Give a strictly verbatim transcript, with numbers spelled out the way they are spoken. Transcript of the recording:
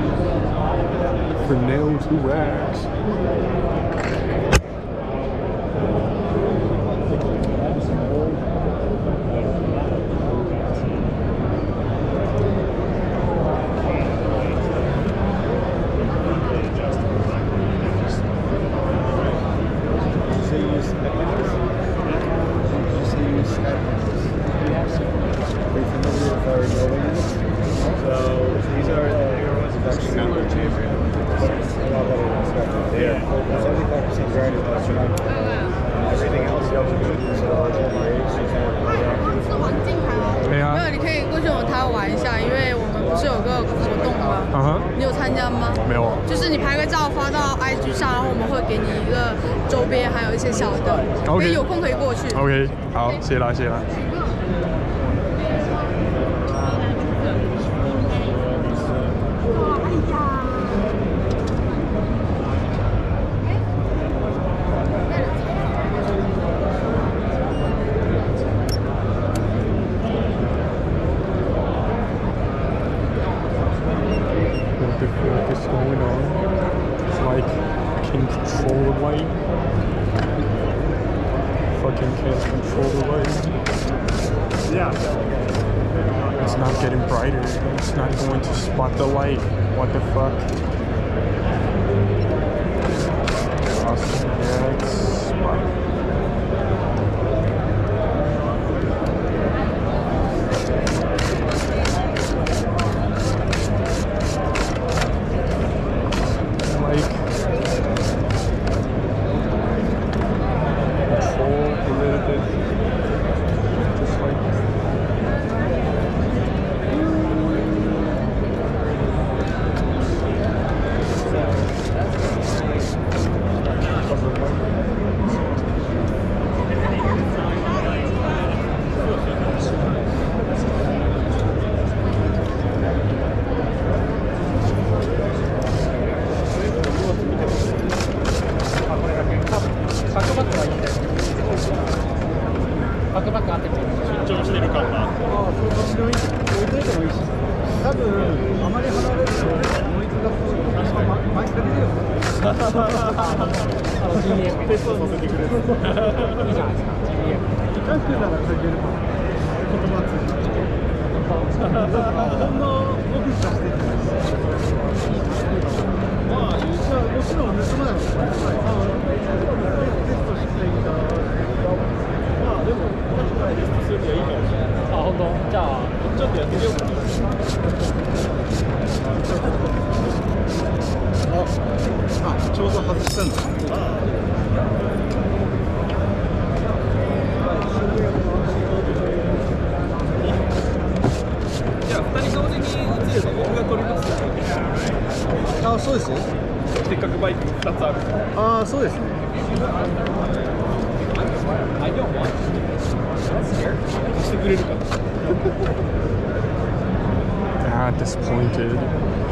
Fresnel to wax. OK， 好，谢啦，谢啦。What the fuck is going on? It's like I can control the light. Fucking can't control the light. Yeah. It's not getting brighter. It's not going to spot the light. What the fuck? Awesome. Yeah, it's spot. Ah, disappointed.